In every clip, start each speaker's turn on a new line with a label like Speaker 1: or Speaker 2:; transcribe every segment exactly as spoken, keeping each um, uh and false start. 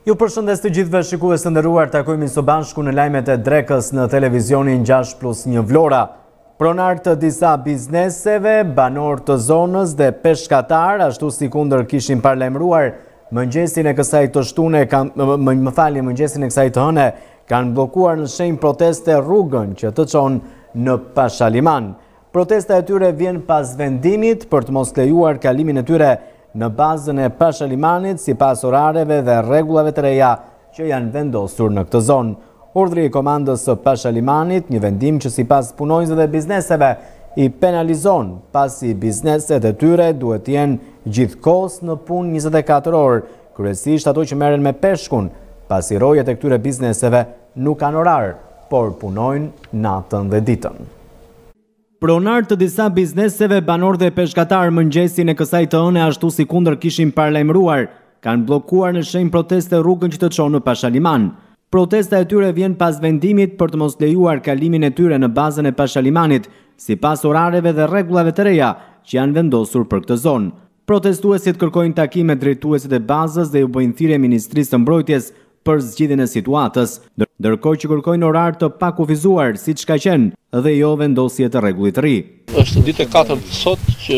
Speaker 1: Ju përshëndes të gjithëve shikues të nderuar, takojmë së bashku në lajmet e drekës në televizionin gjashtë plus një Vlora. Pronar të disa bizneseve, banor të zonës dhe peshkatar, ashtu si kundër kishin parlemruar mëngjesin e kësaj të shtune, më, më falni, mëngjesin e kësaj të hëne, kanë blokuar në shenjë proteste rrugën që të çon në Pashaliman. Protesta e tyre vjen pas vendimit për të mos lejuar kalimin e tyre në bazën e Pashalimanit si pas orareve dhe rregullave të reja që janë vendosur në këtë zonë. Urdhri i komandës së Pashalimanit, një vendim që si pas punonjësve dhe bizneseve i penalizon, pasi bizneset e tyre duhet jenë gjithkohës në punë njëzet e katër orë, kryesisht ato që merren me peshkun, pasi rojet e këtyre bizneseve nuk kanë orar, por punojnë natën dhe ditën. Pronar të disa bizneseve, banor dhe peshkatar mëngjesin e kësaj të hëne ashtu si kundër kishin parlemruar, kanë blokuar në shenjë proteste rrugën që të çon në Pashaliman. Protesta e tyre vjen pas vendimit për të mos lejuar kalimin e tyre në bazën e Pashalimanit, si pas orareve dhe rregullave të reja që janë vendosur për këtë zonë. Protestuesit kërkojnë takime drejtuesit e bazës dhe u bëjnë thirrje Ministrisë së Mbrojtjes për zgjidhjen e situatës, ndërkohë që kërkojnë orar të pakufizuar siç ka qenë dhe jo vendosje të rregullit të ri.
Speaker 2: Është ditë e katërt sot që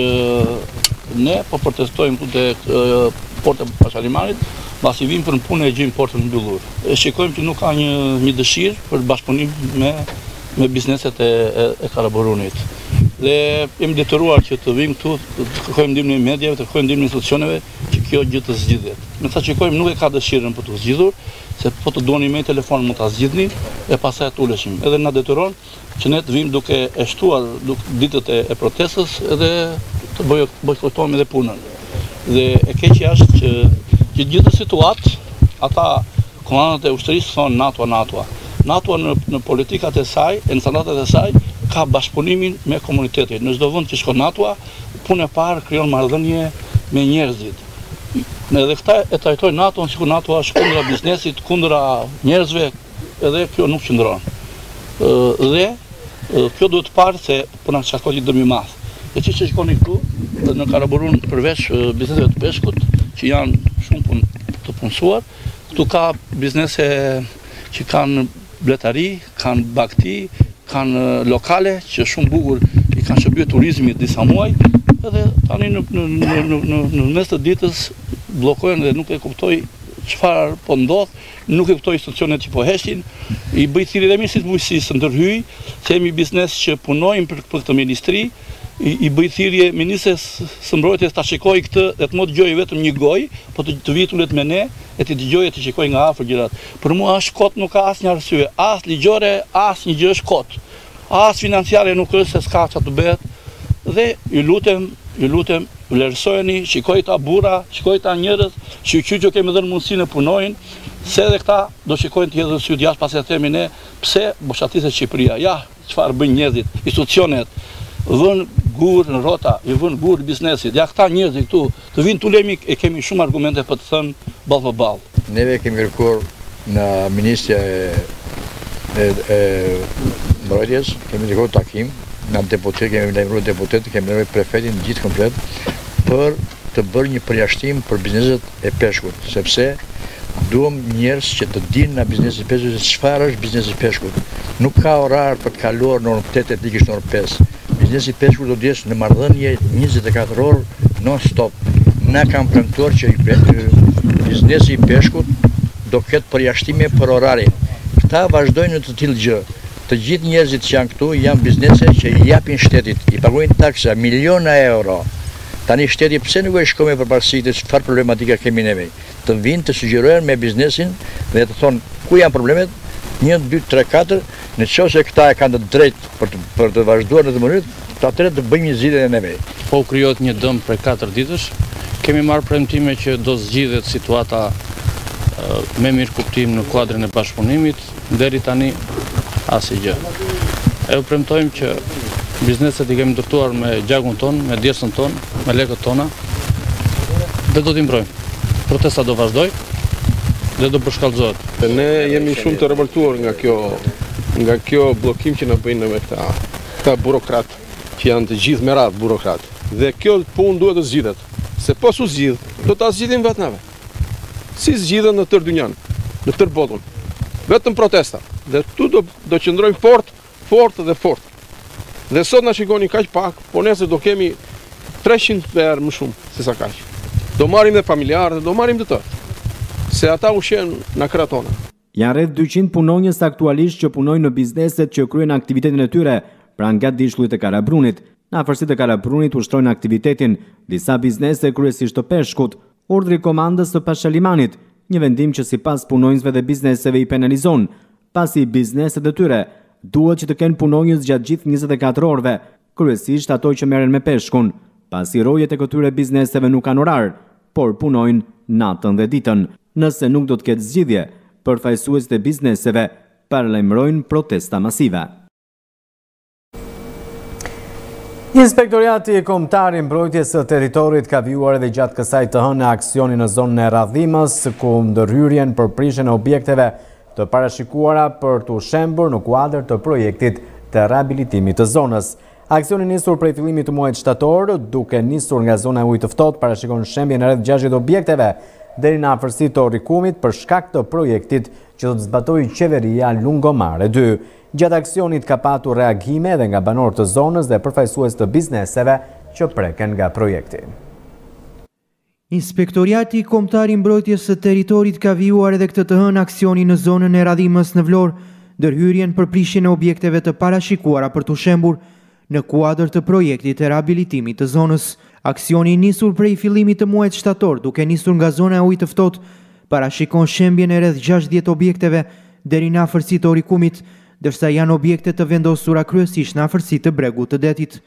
Speaker 2: ne po protestojmë këtu te porta e Pashalimanit, pasi vim për në punë e gjejmë portën mbyllur. Shikojmë që nuk ka një, një dëshirë për bashkëpunim me, me bizneset e, e, e Karaburunit. Dhe jemi detyruar që të vim këtu, të kërkojmë ndihmën e mediave, të kërkojmë ndihmën e institucioneve që kjo gjë të zgjidhet. Me sa shikojmë nuk e ka dëshirën për të zgjidhur, se po të duani me telefon mund ta zgjidhni e pastaj të uleshim. Edhe na detyron që ne të vim duke e shtuar duke ditët e, e protestës edhe të bojkotojmë edhe punën. Dhe e keqja është që që gjithë situatë ata komandët e ushtrisë thonë NATO NATO. NATO në, në politikat e saj, e në standardet e saj, ka bashkëpunimin me komunitetin. Në çdo vend që shkon NATO, punë e parë krijon marrëdhënie me njerëzit. Edhe këta e trajtojnë NATO-n sikur NATO është kundra biznesit, kundra njerëzve, edhe kjo nuk qëndron. Dhe kjo duhet të parë se po na shkakton një dëm i madh. E që që shkoni këtu, në Karaburun përveç bizneseve të peshkut, që janë shumë pun, të punësuar, këtu ka biznese që kanë bletari, kanë bagti, kanë lokale që shumë bukur i kanë shërbyer turizmit disa muaj, edhe tani në, në, në, në, në, në mes të ditës bllokojnë dhe nuk e kuptoj çfarë po ndodh, nuk e kuptoj institucionet që po heshin, i bëj thirrje dhe ministrit bujqësisë të ndërhyj, që jemi biznes që punojmë për, për këtë ministri, i, i bëj thirrje ministres së Mbrojtjes ta shikojë këtë dhe të mos dëgjojë vetëm një gojë, po të, të vitë ulet me ne e të dëgjojë të shikojë nga afër gjërat. Për mua është kot, nuk ka asnjë arsye, as ligjore, as një gjë është kot. As financiare nuk është se s'ka çfarë të bëhet. Dhe ju lutem, ju lutem, vlerësojeni, shikoj ta burra, shikoj ta njerëz, shikoj që kemi dhënë mundësinë të punojnë, se edhe këta do shikojnë të hedhën syt jashtë pasi themi ne, pse boshatiset Shqipëria. Ja, çfarë bëjnë njerëzit, institucionet, vën gur në rrota, i vën gur biznesit. Ja këta njerëz këtu, të vinë tulemi e kemi shumë argumente për të thënë ballë për ballë.
Speaker 3: Neve kemi kërkuar në Ministria e, e, e Mbrojtjes, kemi kërkuar takim, në deputet, kemi lajmëruar deputet, kemi lajmëruar prefetin gjithë komplet për të bërë një përjashtim për bizneset e peshkut, sepse duam njerëz që të dinë nga biznesi i peshkut se çfarë është biznesi i peshkut. Nuk ka orar për të kaluar në orën tetë deri në orën pesë. Biznesi i peshkut do të jesh në marrëdhënie njëzet e katër orë non stop. Na kanë premtuar që biznesi i peshkut do ketë përjashtime për orarin. Këta vazhdojnë në të tillë gjë. Të gjithë njerëzit që janë këtu janë biznese që i japin shtetit, i paguajnë taksa miliona euro. Tani shteti pse nuk e shkon me përparësitë çfarë problematika kemi neve? Të vinë të sugjerojnë me biznesin dhe të thonë ku janë problemet, një, dy, tre, katër, në qoftë se këta e kanë të drejtë për të, për të vazhduar në të mënyrë, të atëherë të bëjmë një zgjidhje neve.
Speaker 2: Po krijohet një dëm për katër ditësh, kemi marrë premtime që do zgjidhet situata uh, me mirë kuptim në kuadrin e bashkëpunimit, deri tani asgjë. E u premtojmë që bizneset i kemi ndërtuar me gjakun ton, me djersën ton, me lekët tona, dhe do t'i mbrojmë. Protesta do vazhdoj dhe do përshkallëzohet.
Speaker 4: Ne jemi shumë të revoltuar nga kjo, nga kjo bllokim që na bëjnë me këta, këta burokrat, që janë të gjithë me radhë burokrat. Dhe kjo punë duhet të zgjidhet, se po su zgjidh, do ta zgjidhim vetë nave. si zgjidhen në tërë dynjan, në tërë botën. Vetëm protesta. Dhe tu do, do qëndrojmë fort, fort dhe fort. Dhe sot na shikoni kaq pak, por nesër do kemi treqind herë më shumë se sa kaq. Do marrim dhe familjarët, do marrim të tërë. Se ata ushqen në krahët tona.
Speaker 1: Janë rreth dyqind punonjës aktualisht që punojnë në bizneset që kryen aktivitetin e tyre, pra nga Dishlullit e Karabrunit. Në afërsitë e Karabrunit ushtrojnë aktivitetin disa biznese kryesisht të peshkut, urdhri komandës së Pashalimanit, një vendim që sipas punonjësve dhe bizneseve i penalizon, pasi bizneset e tyre duhet që të kenë punonjës gjatë gjithë njëzet e katër orëve, kryesisht ato që merren me peshkun, pasi rojet e këtyre bizneseve nuk kanë orar, por punojnë natën dhe ditën. Nëse nuk do të ketë zgjidhje, përfaqësuesit e bizneseve paralajmërojnë protesta masive.
Speaker 2: Inspektoriati Kombëtar i Mbrojtjes së Territorit ka vijuar edhe gjatë kësaj të hënë aksioni në zonën e Radhimës, ku ndërhyrjen për prishjen e objekteve të parashikuara për të shembur në kuadër të projektit të rehabilitimit të zonës. Aksioni nisur prej fillimit të muajit shtator, duke nisur nga zona e ujit të ftohtë, parashikon shembjen e rreth gjashtëdhjetë objekteve deri në afërsitë të Orikumit për shkak të projektit që do të zbatojë qeveria Lungomare dy. Gjatë aksionit ka patur reagime edhe nga banorët të zonës dhe përfaqësues të bizneseve që preken nga projekti.
Speaker 5: Inspektoriati Kombëtar i Mbrojtjes së Territorit ka vijuar edhe këtë të hënë aksioni në zonën e Radhimës në Vlorë, ndërhyrjen për prishjen e objekteve të parashikuara për të shembur në kuadër të projektit të rehabilitimit të zonës. Aksioni nisur prej fillimit të muajit shtator, duke nisur nga zona e ujit të ftohtë, parashikon shembjen e rreth gjashtëdhjetë objekteve deri në afërsitë të Orikumit, dërsa janë objekte të vendosura kryesisht në afërsitë të bregut të detit.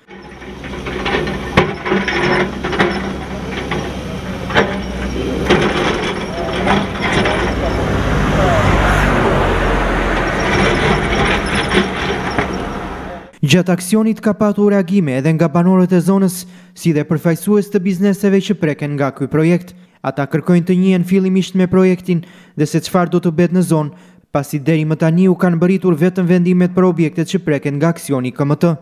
Speaker 5: Gjatë aksionit ka patur reagime edhe nga banorët e zonës, si dhe përfaqësues të bizneseve që preken nga ky projekt. Ata kërkojnë të njihen fillimisht me projektin dhe se çfarë do të bëhet në zonë, pasi deri më tani u kanë bërritur vetëm vendimet për objektet që preken nga aksioni K M T.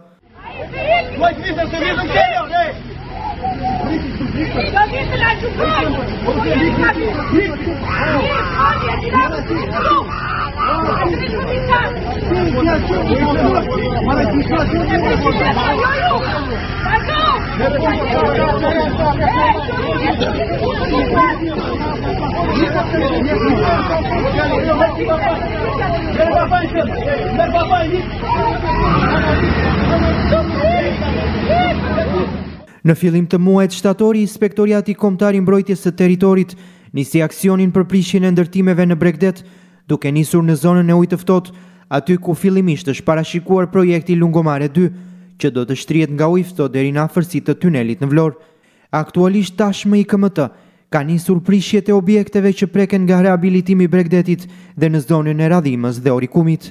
Speaker 5: Në fillim të muajit shtatori, Inspektoriati Kombëtar i Mbrojtjes së Territorit nisi aksionin për prishjen e ndërtimeve në Bregdet, duke nisur në zonën e ujit të ftohtë, aty ku fillimisht është parashikuar projekti Lungomare dy, që do të shtrihet nga uji i ftohtë deri në afërsitë të tunelit në Vlorë. Aktualisht tashmë i K M T ka nisur prishjet e objekteve që preken nga rehabilitimi i Bregdetit dhe në zonën e Radhimës dhe Orikumit.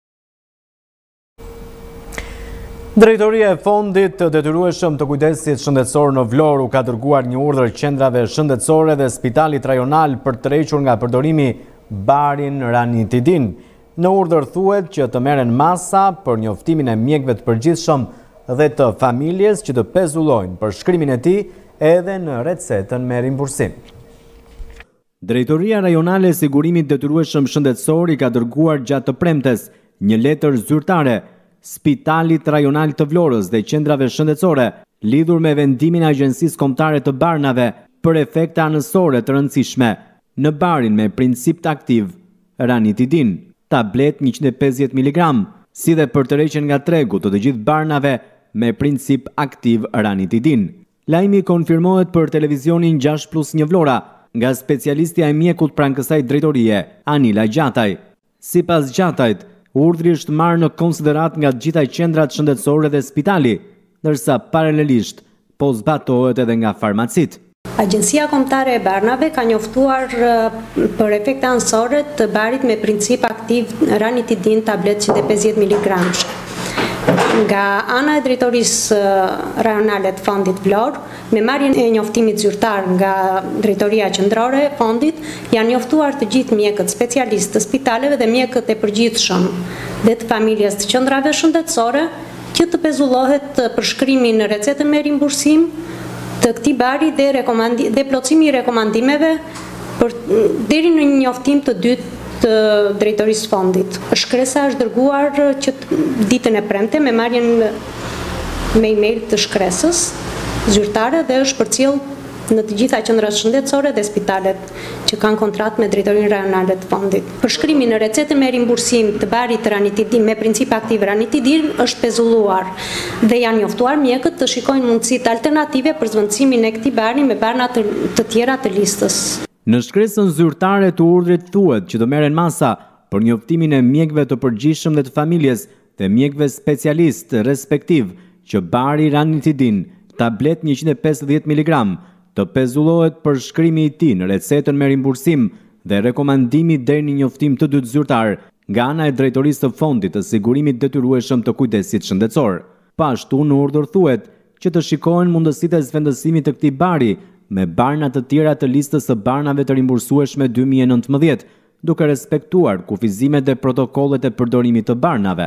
Speaker 2: Drejtoria e Fondit të Detyrueshëm të Kujdesit Shëndetësor në Vlorë u ka dërguar një urdhër qendrave shëndetësore dhe Spitalit Rajonal për të tërhequr nga përdorimi barin ranitidin. Në urdhër thuhet që të merren masa për njoftimin e mjekëve të përgjithshëm dhe të familjes që të pezullojnë për shkrimin e tij edhe në recetën me rimbursim.
Speaker 1: Drejtoria Rajonale e Sigurimit Detyrueshëm Shëndetësor i ka dërguar gjatë të premtes një letër zyrtare Spitalit Rajonal të Vlorës dhe qendrave shëndetësore lidhur me vendimin e Agjencisë Kombëtare të Barnave për efekte anësore të rëndësishme në barin me princip aktiv ranitidin, tablet njëqind e pesëdhjetë miligram, si dhe për tërheqjen nga tregu të të gjithë barnave me princip aktiv ranitidin. Lajmi konfirmohet për televizionin gjashtë plus një Vlora nga specialistja e mjekut pranë kësaj drejtorie, Anila Gjataj. Sipas Gjatajt, urdhri është marrë në konsiderat nga të gjitha qendrat shëndetësore dhe spitali, ndërsa paralelisht po zbatohet edhe nga farmacit.
Speaker 6: Agjencia Kombëtare e Barnave ka njoftuar për efekte anësore të barit me princip aktiv ranitidin tablet njëqind e pesëdhjetë miligram. Nga ana e drejtorisë rajonale të Fondit Vlorë, me marrjen e njoftimit zyrtar nga Drejtoria Qendrore e Fondit, janë njoftuar të gjithë mjekët specialistë të spitaleve dhe mjekët e përgjithshëm dhe të familjes të qendrave shëndetësore që të pezullohet për shkrimin në recetën me rimbursim të këtij bari dhe, dhe plotësimi i rekomandimeve deri në një njoftim të dytë të drejtorisë fondit. Shkresa është dërguar që ditën e premte me marrjen me email të shkresës zyrtare dhe është përcjell në të gjitha qendrat shëndetësore dhe spitalet që kanë kontratë me drejtorinë rajonale të fondit. Përshkrimi në recetën me rimbursim të barit ranitidin me princip aktiv ranitidin është pezulluar dhe janë njoftuar mjekët të shikojnë mundësitë alternative për zvendësimin e këtij bari me barna të, të tjera të listës.
Speaker 1: Në shkresën zyrtare të urdhrit thuhet që do merren masa për njoftimin e mjekëve të përgjithshëm dhe të familjes dhe mjekëve specialist respektiv që bari ranitidin, tablet njëqind e pesëdhjetë miligram, të pezullohet për shkrimi i tij në recetën me rimbursim dhe rekomandimi deri në njoftim të dytë zyrtar nga ana e drejtorisë të fondit të sigurimit detyrueshëm të kujdesit shëndetësor. Pashtu në urdhër thuhet që të shikohen mundësitë e zvendësimit të këtij bari me barna të tjera të listës së barnave të rimbursueshme dy mijë e nëntëmbëdhjetë, duke respektuar kufizimet dhe protokollet e përdorimit të barnave.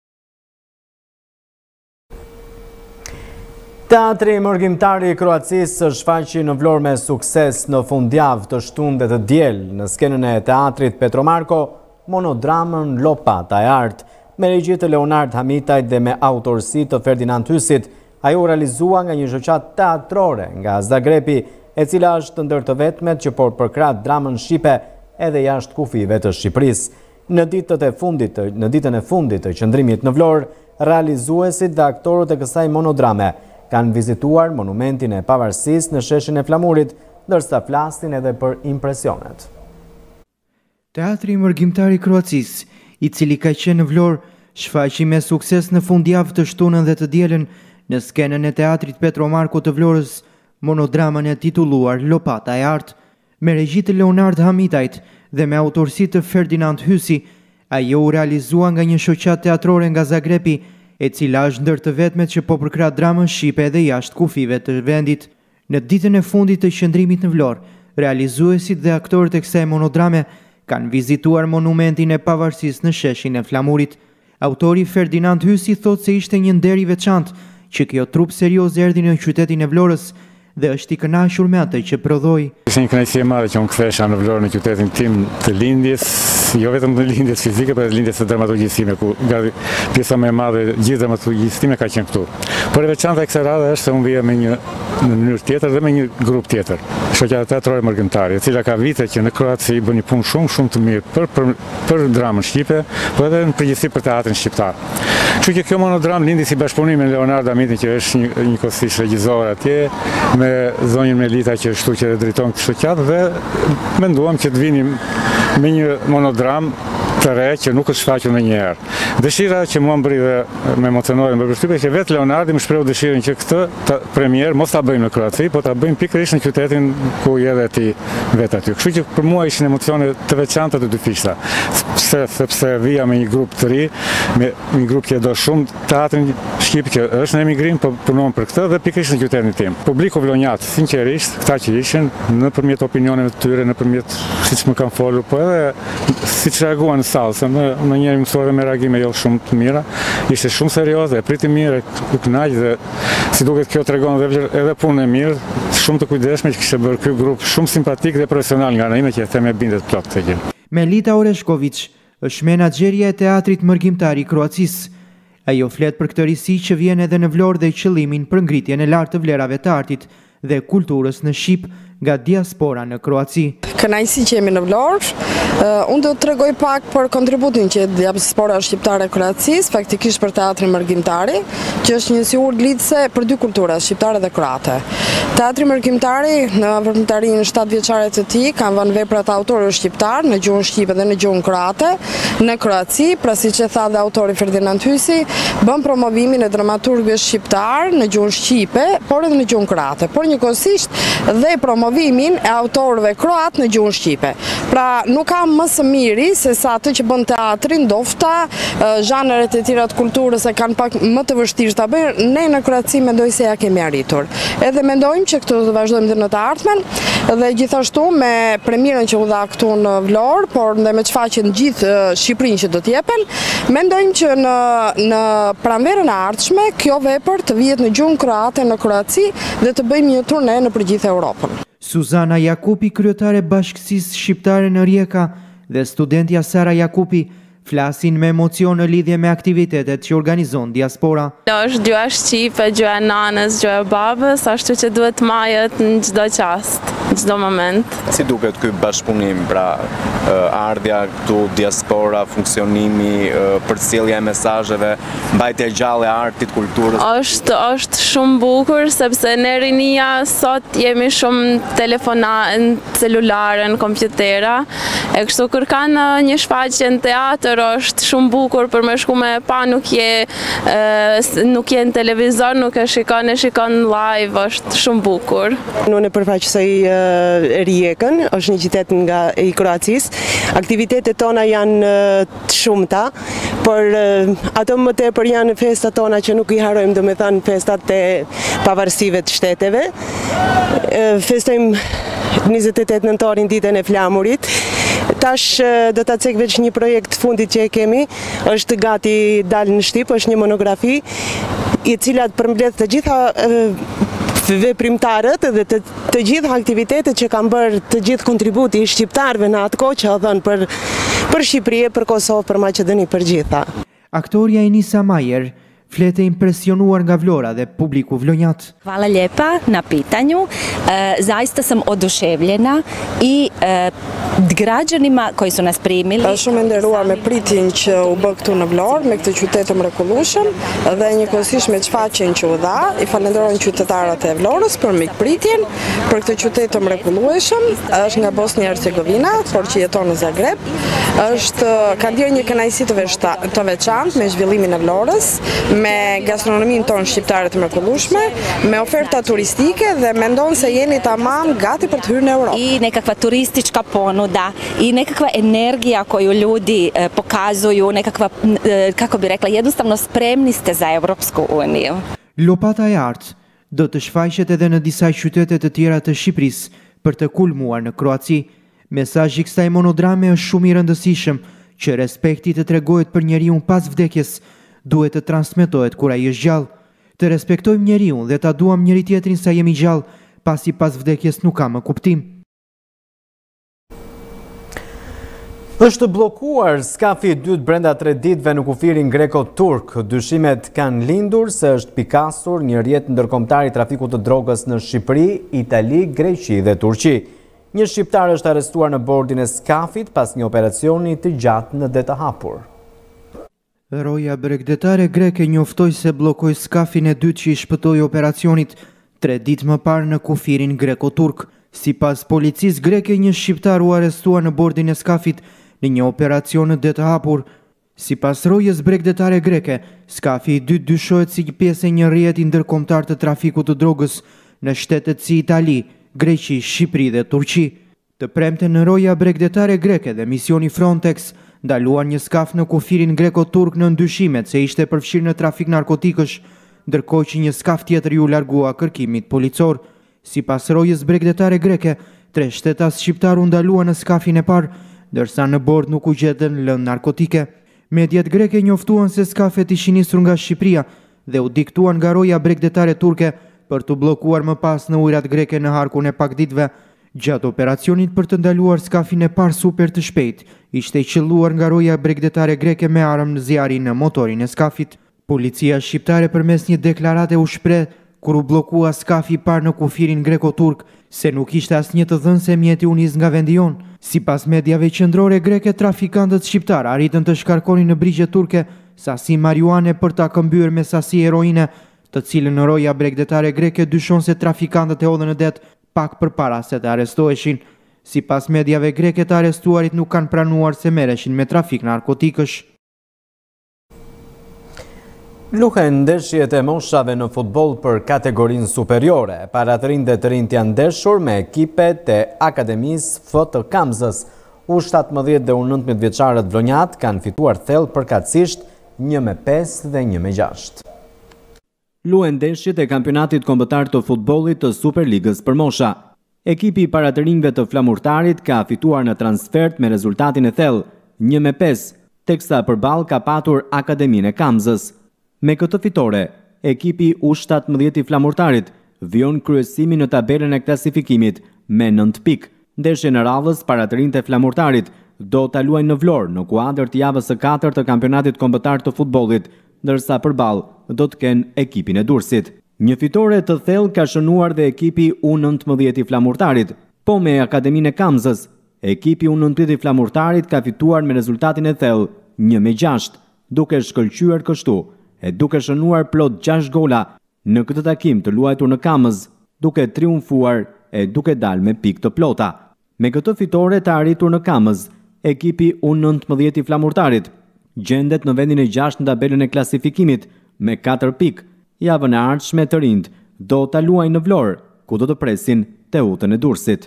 Speaker 1: Teatri Mërgjimtari i Kroacisë shfaqi në Vlorë me sukses në fundjavë të shtunë dhe të diel në skenën e teatrit Petro Marko monodramën Lopata e Artë me regji të Leonard Hamitajt dhe me autorsi të Ferdinand Hysit. Ajo realizua nga një shoqat teatrore nga Zagrebi, e cila është ndër të vetmet që por përkrat dramën shqipe edhe jashtë kufive të Shqipërisë. Në ditët e fundit, në ditën e fundit të qëndrimit në Vlorë, realizuesit dhe aktorët e kësaj monodrame kanë vizituar monumentin e pavarësisë në sheshin e Flamurit, ndërsa flasin edhe për impresionet.
Speaker 5: Teatri Mërgjimtari i Kroacisë, i cili ka qenë në Vlorë, shfaqi me sukses në fundjavë të shtunën dhe të dielën në skenën e teatrit Petro Marko të Vlorës monodramën e titulluar Lopata e Artë, me regji të Leonard Hamitajt dhe me autorsi të Ferdinand Hysi. Ajo u realizua nga një shoqat teatrore nga Zagrebi, e cila është ndër të vetmet që po përkrat dramën shqipe edhe jashtë kufive të vendit. Në ditën e fundit të qëndrimit në Vlorë, realizuesit dhe aktorët e kësaj monodrame kanë vizituar monumentin e pavarësisë në sheshin e Flamurit. Autori Ferdinand Hysi thot se ishte një nder i veçantë që kjo trup serioz erdhi në qytetin e Vlorës dhe është i kënaqur me atë që prodhoi.
Speaker 7: Ishte një kënaqësi e madhe që unë kthesha në Vlorë në qytetin tim të lindjes, jo vetëm të lindjes fizike, por edhe lindjes të dramaturgjisë time, ku pjesa më e madhe e gjithë dramaturgjisë time ka qenë këtu. Por e veçanta e kësaj radhe është se unë vija me një në mënyrë tjetër dhe me një grup tjetër, shoqata teatrore Mërgjimtari, e cila ka vite që në Kroaci bën një punë shumë shumë të mirë për për, për dramën shqipe, por edhe në përgjithësi për teatrin shqiptar. Kështu që kjo monodram lindi si bashkëpunim me Leonard Hamitin, që është një, një kostish regjisor atje, me zonjën Melita që është që drejton këtë shoqat, dhe menduam që të vinim me një monodram të re që nuk është shfaqur ndonjëherë. Dëshira që mua më bëri dhe më emocionoi më përshtypje që vetë Leonardi më shprehu dëshirën që këtë premier mos ta bëjmë në Kroaci, po ta bëjmë pikërisht në qytetin ku je edhe ti vetë aty. Kështu që për mua ishin emocione të veçanta të dyfishta, sepse sepse vija me një grup të ri, me një grup që do shumë teatrin shqip, që është në emigrim, po punon për këtë dhe pikërisht në qytetin tim. Publiku vlonjat, sinqerisht, këta që ishin nëpërmjet opinioneve të tyre, nëpërmjet siç më kanë folur, po edhe siç reaguan në sallë, se më në njëri mësuar me reagime jo shumë të mira, ishte shumë serioze, e priti mirë, u kënaq dhe si duket kjo tregon edhe edhe punë e mirë, shumë të kujdesshme që kishte bërë ky grup shumë simpatik dhe profesional nga ana ime, që e them e bindet plot tek ai.
Speaker 5: Melita Oreshković është menaxherja e teatrit Mërgjimtari i Kroacisë. Ajo flet për këtë risi që vjen edhe në Vlorë dhe qëllimin për ngritjen e lartë të vlerave të artit dhe kulturës në Shqip nga diaspora në Kroaci.
Speaker 8: Kënaqësi që jemi në Vlorë. Uh, unë do të tregoj pak për kontributin që diaspora shqiptare e Kroacisë, faktikisht për teatrin Mërgjimtari, që është një sigurt lidhse për dy kultura, shqiptare dhe kroate. Teatri Mërgjimtari në veprimtarinë shtatë vjeçare të tij kanë vënë veprat autorëve shqiptar në gjuhën shqipe dhe në gjuhën kroate në Kroaci, pra siç e tha dhe autori Ferdinand Hysi, bën promovimin e dramaturgëve shqiptar në gjuhën shqipe, por edhe në gjuhën kroate, por njëkohësisht dhe promovimin e autorëve kroat në gjuhën shqipe. Pra nuk ka më së miri se sa atë që bën teatri, ndofta zhanret e tjera të kulturës e kanë pak më të vështirë ta bëjnë, ne në Kroaci mendoj se ja kemi arritur. Edhe mendojmë që këtu të vazhdojmë dhe në të ardhmen. dhe gjithashtu me premierën që u dha këtu në Vlorë, por dhe me shfaqjen gjithë Shqipërinë që do t'jepen, mendojmë që në, në pranverën e ardhshme kjo vepër të vihet në gjuhën kroate në Kroaci dhe të bëjmë një turne në përgjithë Europën.
Speaker 5: Suzana Jakupi, kryetare Bashkësisë Shqiptare në Rijeka, dhe studentja Sara Jakupi flasin me emocion në lidhje me aktivitetet që organizon diaspora.
Speaker 9: Është gjua Shqipe, gjua nanës, gjua babës, ashtu që duhet majet në çdo qast, në çdo moment.
Speaker 10: Si duket ky bashkëpunim, pra ardhja këtu, diaspora, funksionimi, përcjellja e mesazheve, mbajtja gjallë e artit, kulturës?
Speaker 9: Është është shumë bukur sepse ne rinia sot jemi shumë telefona, në celulare, në kompjutera, e kështu kur kanë një shfaqje në teatr është shumë bukur për me shku me pa, nuk je, nuk je në televizor, nuk e shikon, e shikon live, është shumë bukur.
Speaker 11: Unë e përfaqësoj Rijekën, është një qytet nga i Kroacisë. Aktivitetet tona janë të shumta, por ato më tepër janë festat tona që nuk i harojmë, do me thënë festat e pavarësive të shteteve. Festojmë njëzet e tetë nëntorin ditën e flamurit. Tash do ta cek veç një projekt fundit që e kemi, është gati dalë në Shtyp, është një monografi i cilat përmbledh të gjitha veprimtarët dhe të, të gjitha aktivitetet që kanë bërë të gjithë kontributi i shqiptarëve në atë kohë që o dhënë për, për Shqipëri, për Kosovë, për Maqedoni, për gjitha.
Speaker 5: Aktoria Enisa Majer flete impresionuar nga Vlora dhe publiku vlonjat.
Speaker 12: Hvala lijepa na pitanju. E, zaista sam oduševljena i e, građanima koji su nas primili.
Speaker 8: Shumë e nderuar me pritjen që u bë këtu në Vlorë, me këtë qytet të mrekullueshëm dhe njëkohësisht me shfaqjen që u dha. I falenderojmë qytetarët e Vlorës për mikpritjen, për këtë qytet të mrekullueshëm. Është nga Bosnia e Hercegovina, por që jeton në Zagreb. Është ka ndjerë një kënaqësi të veçantë të veçantë me zhvillimin e Vlorës, me gastronominë tonë shqiptare të mrekullueshme, me oferta turistike dhe mendon se jeni tamam gati për të hyrë në Europë.
Speaker 12: I nekakva turistička ponuda i nekakva energija koju ljudi e, pokazuju, nekakva, e, kako bi rekla, jednostavno spremni ste za Europsku uniju.
Speaker 5: Lopata e artë do të shfaqet edhe në disa qytete të tjera të Shqipërisë për të kulmuar në Kroaci. Mesazhi i kësaj monodrame është shumë i rëndësishëm që respekti të tregohet për njeriu pas vdekjes duhet të transmetohet kur ai është gjallë. Të respektojmë njeriu dhe ta duam njëri tjetrin sa jemi gjallë, pasi pas vdekjes nuk ka më kuptim.
Speaker 1: Është blokuar skafi i dytë brenda tre ditëve në kufirin greko-turk. Dyshimet kanë lindur se është pikasur një rrjet ndërkombëtar i trafikut të drogës në Shqipëri, Itali, Greqi dhe Turqi. Një shqiptar është arrestuar në bordin e skafit pas një operacioni të gjatë në det të hapur.
Speaker 5: Roja bregdetare greke njoftoi se bllokoi skafin e dytë që i shpëtoi operacionit tre ditë më parë në kufirin greko-turk. Sipas policisë greke, një shqiptar u arrestua në bordin e skafit në një operacion në det të hapur. Sipas rojës bregdetare greke, skafi i dytë dyshohet si pjesë e një rrjeti ndërkombëtar të trafikut të drogës në shtetet si Itali, Greqi, Shqipëri dhe Turqi. Të premten në roja bregdetare greke dhe misioni Frontex ndaluan një skaf në kufirin greko-turk në ndyshimet se ishte përfshirë në trafik narkotikësh, ndërkohë që një skaf tjetër ju largua kërkimit policor. Sipas rojës bregdetare greke, tre shtetas shqiptar u ndaluan në skafin e parë, ndërsa në bord nuk u gjetën lëndë narkotike. Mediat greke njoftuan se skafet ishin nisur nga Shqipëria dhe u diktuan nga roja bregdetare turke për të bllokuar më pas në ujrat greke në harkun e pak ditëve. Gjatë operacionit për të ndaluar skafin e parë super të shpejt, ishte i qelluar nga roja bregdetare greke me armë në zjarin në motorin e skafit. Policia shqiptare përmes një deklarate u shpreh kur u bllokua skafi i parë në kufirin greko-turk se nuk ishte asnjë të dhënë se mjeti u nis nga vendi jon. Sipas mediave qendrore greke, trafikantët shqiptar arritën të shkarkonin në brigje turke sasi marijuane për ta këmbyer me sasi heroine, të cilën në roja bregdetare greke dyshon se trafikantët e hodhën në det pak përpara se të arrestoheshin. Sipas mediave greke, të arrestuarit nuk kanë pranuar se merreshin me trafik narkotikësh.
Speaker 1: Luhen ndeshjet e moshave në futboll për kategorinë superiore. Para të rinj dhe të rinjt janë ndeshur me ekipet e Akademisë F T Kamzës. U shtatëmbëdhjetë dhe u nëntëmbëdhjetë vjeçarët vlonjat kanë fituar thellë përkatësisht një me pesë dhe një me gjashtë.
Speaker 13: Luhen ndeshjet e kampionatit kombëtar të futbollit të Superligës për mosha.
Speaker 1: Ekipi i paratërinjve të flamurtarit ka fituar në transfert me rezultatin e thellë një me pesë, teksa përballë ka patur Akademinë e Kamzës. Me këtë fitore, ekipi U shtatëmbëdhjetë i flamurtarit vjon kryesimin në tabelën e klasifikimit me nëntë pikë. Ndeshjen e radhës paratërinjtë e flamurtarit do ta luajnë në Vlorë në kuadër të javës së katërt të kampionatit kombëtar të futbollit, ndërsa përballë do të kenë ekipin e Durrësit. Një fitore të thellë ka shënuar dhe ekipi U nëntëmbëdhjetë i flamurtarit, po me Akademinë e Kamzës, ekipi U nëntëmbëdhjetë i flamurtarit ka fituar me rezultatin e thellë një me gjashtë, duke shkëlqyer kështu e duke shënuar plot gjashtë gola në këtë takim të luajtur në Kamëz, duke triumfuar e duke dalë me pikë të plota. Me këtë fitore të arritur në Kamëz, ekipi U nëntëmbëdhjetë i flamurtarit gjendet në vendin e gjashtë në tabelën e klasifikimit me katër pikë. Javën e ardhshme të rinjt do ta luajnë në Vlorë, ku do të presin Teutën e Durrësit.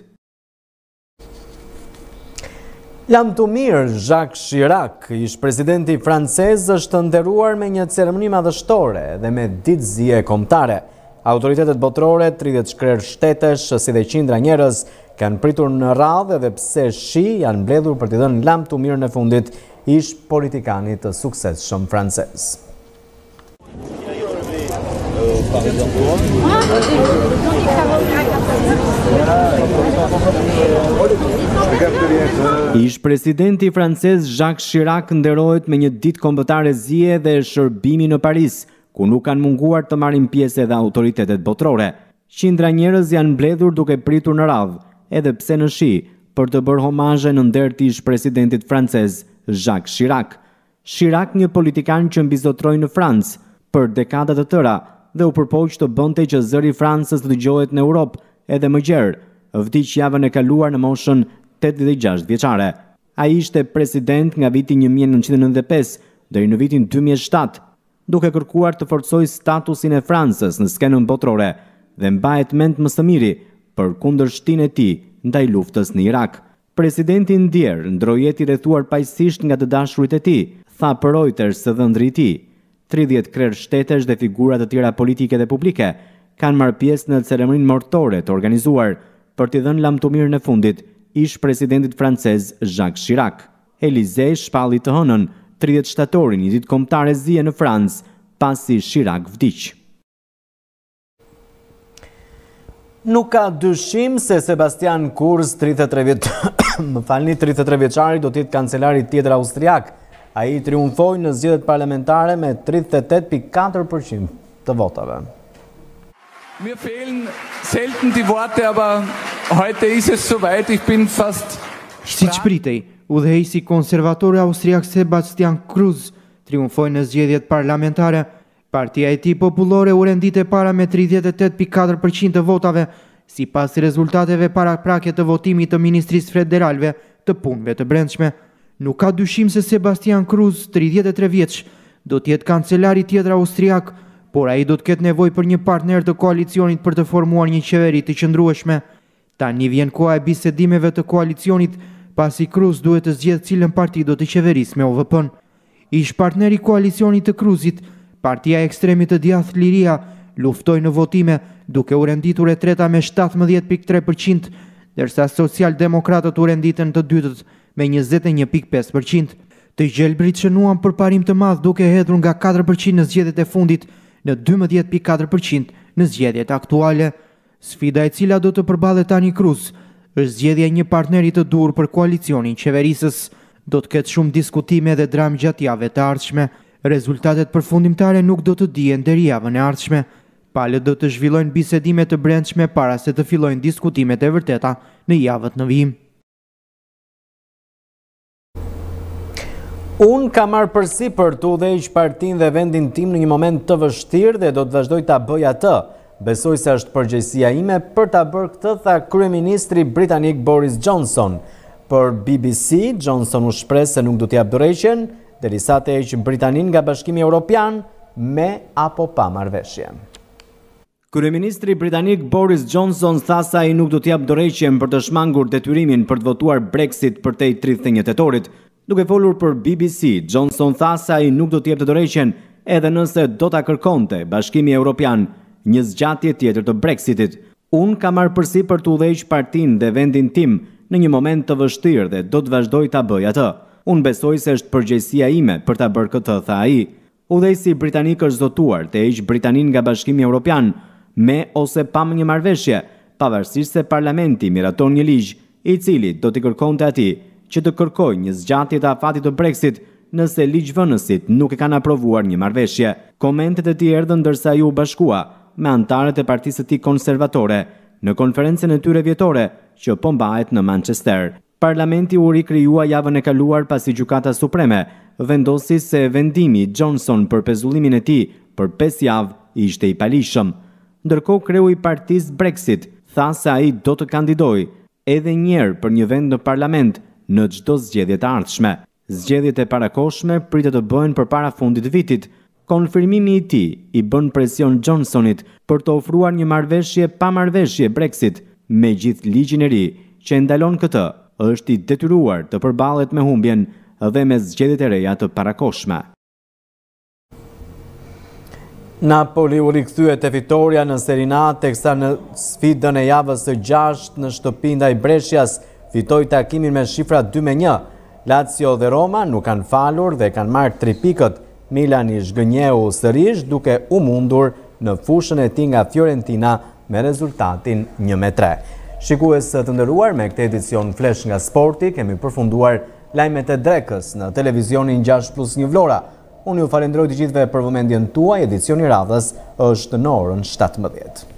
Speaker 1: Lamtumir Jacques Chirac, ish presidenti francez, është nderuar me një ceremoni madhështore dhe me ditëzie kombëtare. Autoritetet botërore, tridhjetë shkrer shtetesh, si dhe qindra njerëz kanë pritur në radhë edhe pse shi janë mbledhur për t'i dhënë lamtumirën e fundit ish politikanit të suksesshëm francez. Ish presidenti francez Jacques Chirac nderohet me një ditë kombëtare zie dhe shërbimi në Paris, ku nuk kanë munguar të marrin pjesë edhe autoritetet botërore. Qindra njerëz janë mbledhur duke pritur në radhë, edhe pse në shi, për të bërë homazhe në nder të ish presidentit francez Jacques Chirac. Chirac, një politikan që mbizotroi në Francë për dekada të tëra dhe u përpoq të bënte që zëri i Francës të dëgjohet në Europë edhe më gjerë, vdiq javën e kaluar në moshën tetëdhjetë e gjashtë vjeçare. Ai ishte president nga viti një mijë e nëntëqind e nëntëdhjetë e pesë deri në vitin dy mijë e shtatë, duke kërkuar të forcojë statusin e Francës në skenën botërore dhe mbahet mend më së miri për kundërshtinë e tij ndaj luftës në Irak. Presidenti ndjer ndroi jetë i rrethuar paqësisht nga të dashurit e tij, tha për Reuters së dhëndri i tij. tridhjetë krerë shtetesh dhe figura të tjera politike dhe publike kanë marrë pjesë në ceremoninë mortore të organizuar për t'i dhënë lamtumirën e fundit ish presidentit francez Jacques Chirac. Elizej shpalli të hënën tridhjetë shtatorin, një ditë kombëtare zie në Francë, pasi Chirac vdiq. Nuk ka dyshim se Sebastian Kurz, tridhjetë e tre vjeç... më falni, tridhjetë e tre vjeçari do të jetë kancelari tjetër austriak. Ai triumfoi në zgjedhjet parlamentare me tridhjetë e tetë pikë katër përqind të votave.
Speaker 13: Mir fehlen selten die Worte, aber heute ist es soweit. Ich bin fast
Speaker 5: Siç pritej, udhëheqësi konservator austriak Sebastian Kurz triumfoi në zgjedhjet parlamentare. Partia e tij popullore u rendite para me tridhjetë e tetë pikë katër përqind të votave, sipas rezultateve paraprakje të votimit të Ministrisë Federale të Punëve të Brendshme. Nuk ka dyshim se Sebastian Kurz, tridhjetë e tre vjeç, do të jetë kancelari tjetër austriak, por ai do të ketë nevojë për një partner të koalicionit për të formuar një qeveri të qëndrueshme. Tani vjen koha e bisedimeve të koalicionit, pasi Kurz duhet të zgjedhë cilën parti do të qeverisë me O V P-n. Ish partneri i koalicionit të Kruzit, Partia e ekstremit të djathtë Liria, luftoi në votime duke u renditur e treta me shtatëmbëdhjetë pikë tre përqind, ndërsa Socialdemokratët u renditën të dytët me njëzet e një pikë pesë përqind. Të gjelbrit shënuan për parim të madh duke hedhur nga katër përqind në zgjedhjet e fundit në dymbëdhjetë pikë katër përqind në zgjedhjet aktuale. Sfida e cila do të përballet tani Kurz është zgjedhja e një partneri të dur për koalicionin qeverisës. Do të ketë shumë diskutime dhe dramë gjatë javëve të ardhshme. Rezultatet përfundimtare nuk do të dihen deri javën e ardhshme. Palët do të zhvillojnë bisedime të brendshme para se të fillojnë diskutimet e vërteta në javët në vijim.
Speaker 1: Unë ka marrë përsi për të udhëheqë partinë dhe vendin tim në një moment të vështirë dhe do të vazhdoj ta bëj atë. Besoj se është përgjegjësia ime për ta bërë këtë, tha kryeministri britanik Boris Johnson. Për B B C, Johnson u shpreh se nuk do t'i jap dorëheqjen derisa të heqë Britaninë nga Bashkimi Evropian me apo pa marrëveshje. Kryeministri britanik Boris Johnson tha se ai nuk do t'i jap dorëheqjen për të shmangur detyrimin për të votuar Brexit përtej tridhjetë e një tetorit. Duke folur për B B C, Johnson tha se ai nuk do të jepte dorëheqjen edhe nëse do ta kërkonte Bashkimi Evropian një zgjatje tjetër të Brexitit. Unë kam marrë përsi për të udhëheq partinë dhe vendin tim në një moment të vështirë dhe do të vazhdoj ta bëj atë. Unë besoj se është përgjegjësia ime për ta bërë këtë, tha ai. Udhëheqësi britanik është zotuar të heqë Britaninë nga Bashkimi Evropian me ose pa një marrëveshje, pavarësisht se parlamenti miraton një ligj i cili do t'i kërkonte atij që të kërkojë një zgjatje të afatit të Brexit nëse ligjvënësit nuk e kanë aprovuar një marrëveshje. Komentet e tij erdhën ndërsa ai u bashkua me antarët e partisë së tij konservatore në konferencën e tyre vjetore që po mbahet në Manchester. Parlamenti u rikrijua javën e kaluar pasi Gjykata Supreme vendosi se vendimi i Johnson për pezullimin e tij për pesë javë ishte i palishëm. Ndërkohë kreu i partisë Brexit tha se ai do të kandidojë edhe një herë për një vend në parlament në çdo zgjedhje të ardhshme. Zgjedhjet e parakohshme pritet të bëhen përpara fundit të vitit. Konfirmimi i tij i bën presion Johnsonit për të ofruar një marrëveshje pa marrëveshje Brexit, megjithë ligjin e ri që ndalon këtë është i detyruar të përballet me humbjen dhe me zgjedhjet e reja të parakohshme. Napoli u rikthyet te fitoria në Serie A, teksa në sfidën e javës së gjashtë në shtëpi ndaj Brescias fitoi takimin me shifra dy me një. Lazio dhe Roma nuk kanë falur dhe kanë marrë tri pikët. Milan i zhgënjeu sërish duke u mundur në fushën e tij nga Fiorentina me rezultatin një me tre. Shikues të nderuar, me këtë edicion flesh nga sporti kemi përfunduar lajmet e drekës në televizionin gjashtë plus një Vlora. Unë ju falenderoj të gjithëve për vëmendjen tuaj. Edicioni radhës është në orën shtatëmbëdhjetë.